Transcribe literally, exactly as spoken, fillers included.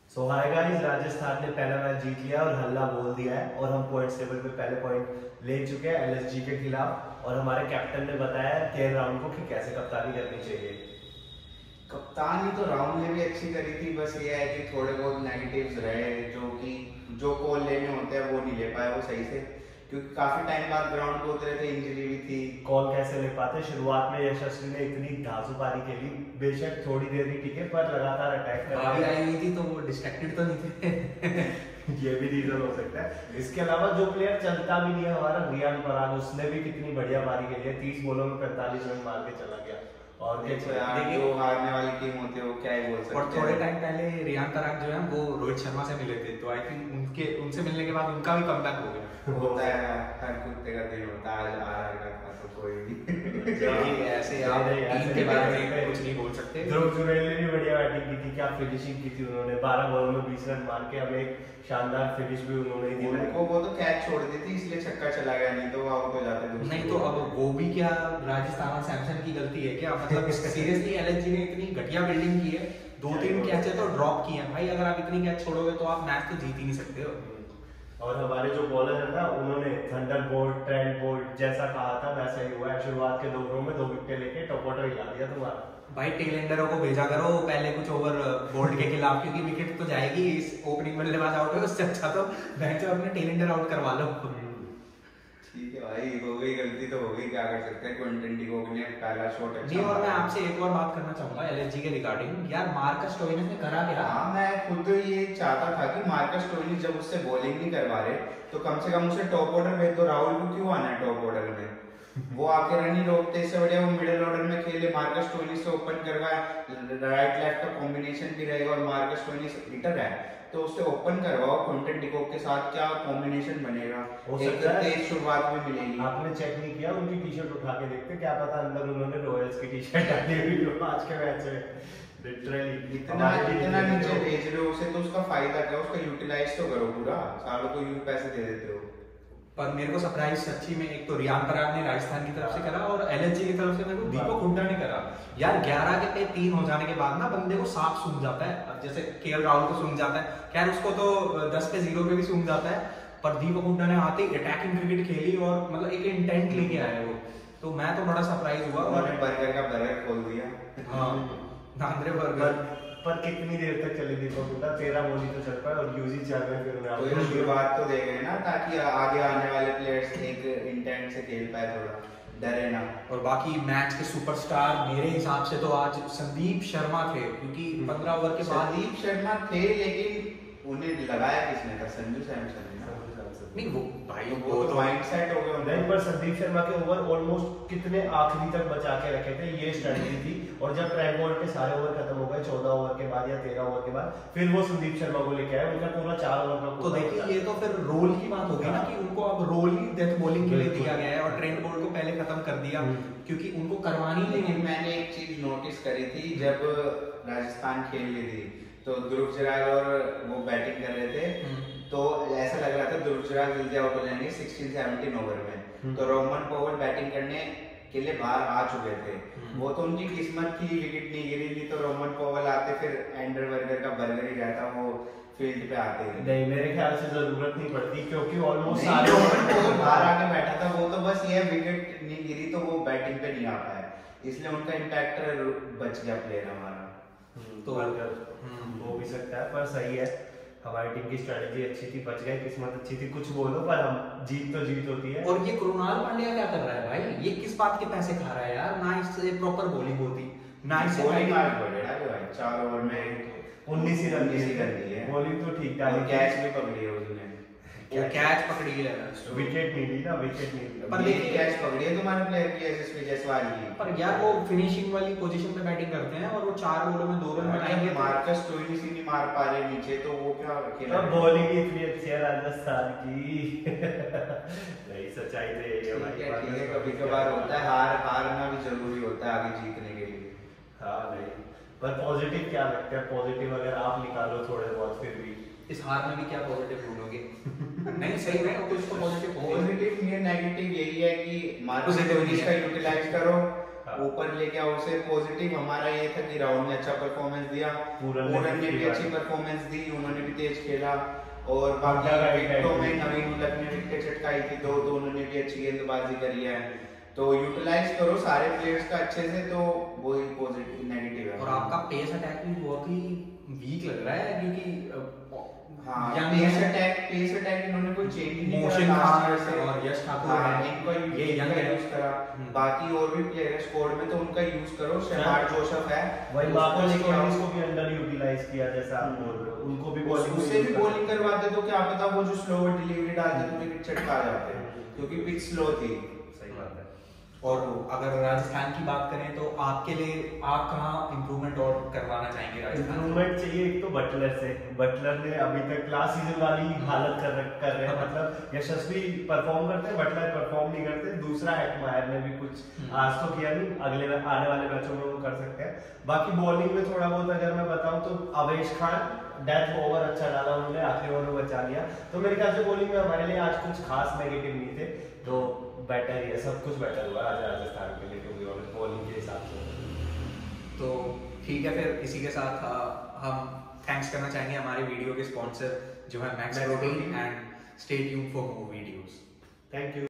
सो hi guys, Rajasthan ने पहला match जीत लिया और हल्ला बोल दिया है और हम पॉइंट्स टेबल पे पहले पॉइंट ले चुके हैं एलएसजी के खिलाफ। और हमारे कैप्टन ने बताया केएल राहुल को कि कैसे कप्तानी करनी चाहिए। कप्तानी तो राहुल ने भी अच्छी करी थी, बस ये है कि थोड़े बहुत नेगेटिव्स रहे, जो कि जो कॉल लेने होते हैं वो नहीं ले पाए वो सही से, क्योंकि काफी टाइम बाद ग्राउंड पे उतरे थे, इंजरी भी थी। कॉल कैसे ले पाते? शुरुआत में यशस्वी ने इतनी धांसू पारी खेली, बेशक थोड़ी देर ही टिके पर लगातार अटैक कर बावी आई हुई थी तो वो डिस्ट्रैक्टेड तो नहीं थे। ये भी रीजन हो सकता है। इसके अलावा जो प्लेयर चलता भी नहीं है हमारा रियान पराग, उसने भी कितनी बढ़िया पारी खेली है, तीस बॉलों में पैंतालीस रन मार के चला गया। और देखो यार, जो हारने वाली टीम होती है वो क्या ही बोल सकते हैं। और थोड़े टाइम पहले रियान पराग जो है वो रोहित शर्मा से मिले थे, तो आई थिंक उनके उनसे मिलने के बाद उनका भी कमबैक हो गया। होता है, हर कुत्ते का दिन होता है। आज आ रहा था तो कोई भी ऐसे आप टीम के बारे में कुछ नहीं बोल सकते। ध्रुव जुरेल ने भी बढ़िया बैटिंग की थी, क्या फिनिशिंग की थी उन्होंने, बारह बॉल में बीस रन मार के हमें एक शानदार फिनिश भी उन्होंने दी। उनको वो तो कैच छोड़ दी थी इसलिए छक्का चला गया, नहीं तो वो आउट हो जाते। नहीं तो अब वो भी क्या राजस्थान और सैमसंग की गलती है क्या? मतलब सीरियसली एलएसजी ने इतनी घटिया बिल्डिंग की है, दो तीन कैच तो ड्रॉप किए हैं भाई। अगर आप इतनी कैच छोड़ोगे तो आप मैच तो जीत ही नहीं सकते हो। और हमारे जो बॉलर है ना, उन्होंने थंडर बोल्ट ट्रेंट बोल्ट जैसा कहा था वैसा ही हुआ है। शुरुआत के दो ओवरों में दो विकेट लेके टॉप ऑर्डर हिला दिया तुम्हारा। भाई टेलेंडरों को भेजा करो पहले कुछ ओवर बोल्ट के खिलाफ, क्योंकि विकेट तो जाएगी। इस ओपनिंग बल्लेबाज आउट है, उससे अच्छा तो बेंच में अपने टेलेंडर आउट करवा लो। ठीक है भाई, हो गई गलती तो हो गई, क्या कर सकते हैं। क्विंटन डिकॉक ने पहला शॉट अच्छा जी। और मैं आपसे एक और बात करना चाहूंगा एलएसजी के रिगार्डिंग। यार मार्कस स्टोइनिस ने करा क्या? हाँ, मैं खुद ये चाहता था कि मार्कस स्टोइनिस जब उससे बॉलिंग नहीं करवा रहे तो कम से कम उसे टॉप ऑर्डर भेज दो। राहुल को क्यों आना है टॉप ऑर्डर में? वो आके रन ही रोकते, इससे बढ़िया वो मिडिल ऑर्डर में खेले, मार्कस स्टोइनिस से ओपन करवाए, राइट लेफ्ट का कॉम्बिनेशन भी रहेगा और मार्कस स्टोइनिस हिटर है तो उससे ओपन करवाओ। क्विंटन डिकॉक के साथ क्या कॉम्बिनेशन बनेगा, एक तेज शुरुआत में मिलेगी। आपने चेक नहीं किया उनकी टी शर्ट उठा के देखते, क्या पता अंदर उन्होंने रॉयल्स की टी शर्ट डाली हुई हो आज के मैच में। लिटरली इतना इतना नीचे भेज रहे हो उसे तो उसका फायदा क्या? उसका यूटिलाइज तो करो पूरा, सालों को यूं पैसे दे देते हो। पर मेरे को सरप्राइज सच्ची में एक तो रियान पराग ने राजस्थान की तरफ से करा और एलएसजी की तरफ से मेरे को दीपक हुड्डा ने करा। यार ग्यारह के पे तीन हो जाने के बाद ना बंदे को साफ सूंघ जाता है। अब जैसे केएल राहुल को सूंघ जाता है, खैर उसको तो दस पे जीरो पे भी सूंघ जाता है, पर दीपक हुड्डा ने आते ही अटैकिंग क्रिकेट खेली और मतलब एक इंटेंट लेके आया वो। तो मैं तो बड़ा सरप्राइज हुआ। उन्होंने बर्गर का बर्गर खोल दिया। हाँ, नांद्रे बर्गर। पर कितनी देर तक चले दीपक हुड्डा? तेरह बॉल ही तो चल पाए और यूजी चल रहे, फिर उन्हें तो शुरुआत तो दे गए ना, ताकि आगे आने वाले प्लेयर्स एक इंटेंट से खेल पाए, थोड़ा डरे ना। और बाकी मैच के सुपरस्टार मेरे हिसाब से तो आज संदीप शर्मा थे, क्योंकि पंद्रह ओवर के बाद संदीप शर्मा थे, लेकिन उन्हें लगाया किसने था? संजू सैमसन ने। नहीं वो भाई वो तो माइंड सेट हो गया। नहीं, पर संदीप शर्मा के ओवर ऑलमोस्ट कितने आखिरी तक बचा के रखे थे, ये स्ट्रेटजी थी। और जब ट्रेंट बोल्ट के सारे ओवर खत्म हो गए चौदह ओवर के बाद या तेरह ओवर के बाद, फिर वो संदीप शर्मा को लेके आए, उनका पूरा चार ओवर का। तो देखिए ये तो फिर रोल की बात होगी ना, कि उनको अब रोल ही डेथ बॉलिंग के लिए दिया गया है और ट्रेंट बोल्ट को पहले खत्म कर दिया, क्योंकि उनको करवानी नहीं। लेकिन मैंने एक चीज नोटिस करी थी, जब राजस्थान खेल रही थी तो ध्रुव जुरैल और वो बैटिंग कर रहे थे, तो ऐसा लग रहा था ध्रुव जुरैल जल्दी आउट हो जाएंगे सोलह सत्रह ओवर में। तो रोमन पॉवेल बैटिंग करने के लिए बाहर आ चुके थे। वो तो उनकी किस्मत थी, विकेट नहीं गिरी, नहीं तो रोमन पॉवेल आते, फिर एंडर बर्गर का बर्गर ही रहता वो फील्ड पे आते ही। नहीं, मेरे ख्याल से जरूरत नहीं पड़ती, क्योंकि ऑलमोस्ट सारे रोमन पॉवेल बाहर आके बैठा था। वो तो बस ये विकेट नहीं गिरी तो वो बैटिंग पे नहीं आ पाया, इसलिए उनका इम्पैक्टर बच गया प्लेयर हमारा। तो हो भी सकता है, पर सही है, हमारी टीम की स्ट्रेटजी अच्छी थी, बच गए, किस्मत अच्छी थी, कुछ बोलो पर हम जीत तो जीत होती है। और ये कृणाल पांड्या क्या कर रहा है भाई? ये किस बात के पैसे खा रहा है यार? ना इससे प्रॉपर बॉलिंग होती, ना इससे बॉलिंग मार बढ़िया है भाई। चार ओवर में उन्नीस ही रन दी है, बॉलिंग तो ठीक ठाक, कैच भी पकड़ी है उसने, वो कैच पकड़ी है, विकेट नहीं ली ना, विकेट नहीं ली, पर लेकिन कैच पकड़ी है तुम्हारे प्लेयर की, यशस्वी जायसवाल की। पर यार वो फिनिशिंग वाली पोजीशन पे बैटिंग करते हैं और वो चार ओवरों में दो रन बनाएंगे। मार्कस स्टोइनिस ही नहीं मार पा रहे नीचे, तो वो क्या खेला? बॉलिंग इतनी अच्छी है राजस्थान की। नहीं, सच्चाई तो यही है भाई। ठीक है, कभी कभार होता है, हार हारना भी जरूरी होता है आगे जीतने के लिए। हाँ नहीं, पर पॉजिटिव क्या लगता है? पॉजिटिव अगर आप निकालो थोड़े बहुत, फिर भी इस हार में भी क्या पॉजिटिव ढूंढोगे? नहीं सही में कुछ तो पॉजिटिव पॉजिटिव ये नेगेटिव यही है कि मार्कस Positive स्टोइनिस का यूटिलाइज करो, ऊपर लेके आओ उसे। पॉजिटिव हमारा ये था कि राहुल ने अच्छा परफॉर्मेंस दिया, पूरन पूरन ने भी दिया। अच्छी परफॉर्मेंस दी, उन्होंने भी तेज खेला। और बाकी हुड्डा का विकेटों एक में है। नवीन उलक ने विकेट चटकाई थी दो, तो उन्होंने भी अच्छी गेंदबाजी करी है। तो यूटिलाइज करो सारे प्लेयर्स का अच्छे से, तो वही पॉजिटिव नेगेटिव है। और आपका पेस अटैक भी बहुत ही वीक लग रहा है क्योंकि हाँ, young पेस है। अटैक पेस अटैक इन्होंने कोई चेंज ही नहीं मोशन करा last खान year से। और यश ठाकुर हाँ, है। इनको ये ये young है। यूज करा। हम्म। बाकी और भी प्लेयर है स्क्वाड में, तो उनका यूज करो। शहनाज जोसफ है, वही उसको मार्कस लेके आओ। स्टोइनिस को भी अंडर यूटिलाइज किया, जैसा आप बोल रहे हो, उनको भी बॉलिंग में उससे भी use कर बॉलिंग सकते हैं। करवाते तो क्या पता वो जो स्लोवर डिलीवरी डालते तो विकेट चटका जाते, क्योंकि पिच स्लो थी। सही बात है। और अगर राजस्थान की बात करें तो आपके लिए आप कहाँ इम्प्रूवमेंट और करवाना चाहेंगे राजस्थान? इम्प्रूवमेंट चाहिए एक तो बटलर से। बटलर ने अभी तक लास्ट सीजन वाली हालत कर रख- कर रहे हैं, मतलब यशस्वी परफॉर्म करते हैं, बटलर परफॉर्म नहीं करते। दूसरा एक्मायर ने भी कुछ आज तो किया नहीं, अगले आने वाले मैचों में वो कर सकते हैं। बाकी बॉलिंग में थोड़ा बहुत अगर मैं बताऊं तो अवेश खान डेथ ओवर अच्छा डाला उन्होंने, आखिरी ओवर में बचा लिया। तो मेरे ख्याल से बॉलिंग में हमारे लिए आज कुछ खास नेगेटिव नहीं थे, तो बेटर ही है, सब कुछ बेटर हुआ आज राजस्थान के लिए, टू बी ऑनेस्ट, बॉलिंग के हिसाब से। तो ठीक है, फिर इसी के साथ अ, हम थैंक्स करना चाहेंगे हमारे वीडियो के स्पॉन्सर जो है Max Max protein, Protein। And stay tuned for more videos. Thank you.